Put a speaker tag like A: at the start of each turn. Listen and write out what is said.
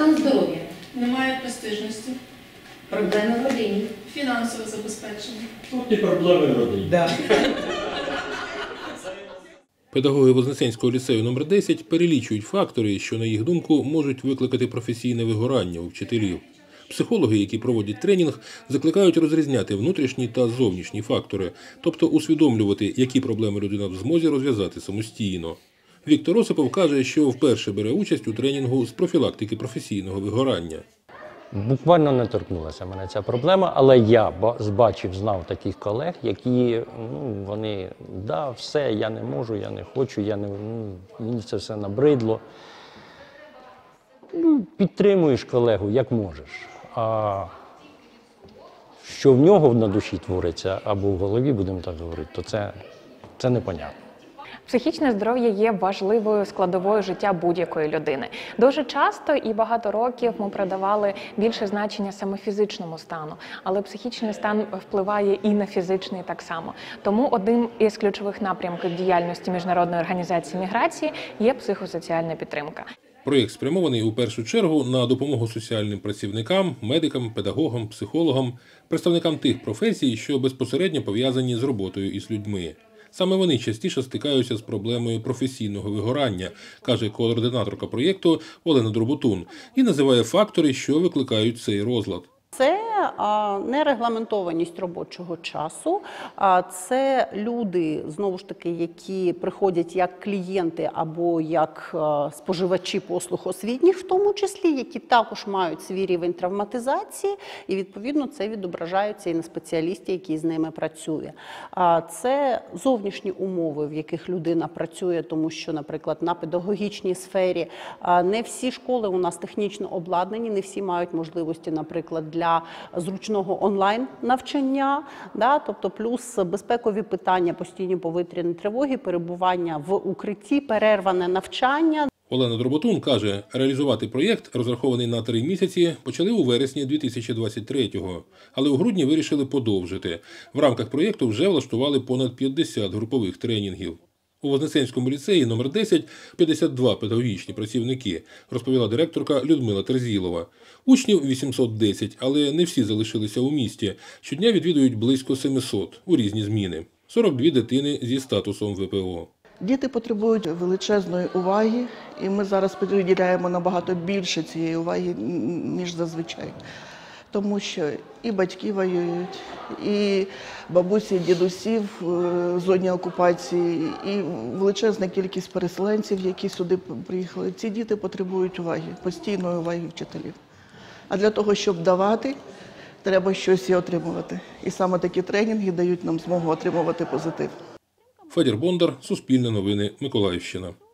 A: Стан здоров'я.
B: Немає престижності.
A: Проблеми в родині.
B: Фінансове забезпечення.
C: От і проблеми в родині.
D: Педагоги Вознесенського ліцею номер 10 перелічують фактори, що, на їх думку, можуть викликати професійне вигорання у вчителів. Психологи, які проводять тренінг, закликають розрізняти внутрішні та зовнішні фактори, тобто усвідомлювати, які проблеми людина в змозі розв'язати самостійно. Віктор Осипов каже, що вперше бере участь у тренінгу з профілактики професійного вигорання.
C: Буквально не торкнулася мене ця проблема, але я бачив, знав таких колег, які, вони, все, я не можу, я не хочу, мені це все набридло. Підтримуєш колегу, як можеш. А що в нього на душі твориться, або в голові, будемо так говорити, то це непонятно.
E: Психічне здоров'я є важливою складовою життя будь-якої людини. Дуже часто і багато років ми придавали більше значення саме фізичному стану, але психічний стан впливає і на фізичний так само. Тому одним із ключових напрямків діяльності Міжнародної організації міграції є психосоціальна підтримка.
D: Проєкт спрямований у першу чергу на допомогу соціальним працівникам, медикам, педагогам, психологам, представникам тих професій, що безпосередньо пов'язані з роботою із людьми. Саме вони частіше стикаються з проблемою професійного вигорання, каже координаторка проєкту Олена Дроботун, і називає фактори, що викликають цей розлад.
F: Це нерегламентованість робочого часу, це люди, знову ж таки, які приходять як клієнти або як споживачі послуг освітніх, в тому числі, які також мають свій рівень травматизації, і, відповідно, це відображається і на спеціалісті, який з ними працює. Це зовнішні умови, в яких людина працює, тому що, наприклад, на педагогічній сфері не всі школи у нас технічно обладнані, не всі мають можливості, наприклад, для зручного онлайн-навчання, тобто плюс безпекові питання, постійні повітряні тривоги, перебування в укритті, перерване навчання.
D: Олена Дроботун каже, реалізувати проєкт, розрахований на 3 місяці, почали у вересні 2023-го, але у грудні вирішили подовжити. В рамках проєкту вже влаштували понад 50 групових тренінгів. У Вознесенському ліцеї номер 10 52 педагогічні працівники, розповіла директорка Людмила Терзілова. Учнів 810, але не всі залишилися у місті. Щодня відвідують близько 700 у різні зміни. 42 дитини зі статусом ВПО.
G: Діти потребують величезної уваги, і ми зараз приділяємо набагато більше цієї уваги, ніж зазвичай. Тому що і батьки воюють, і бабусі, і дідусі в зоні окупації, і величезна кількість переселенців, які сюди приїхали. Ці діти потребують уваги, постійної уваги вчителів. А для того, щоб давати, треба щось і отримувати. І саме такі тренінги дають нам змогу отримувати позитив.
D: Федір Бондар, Суспільне новини, Миколаївщина.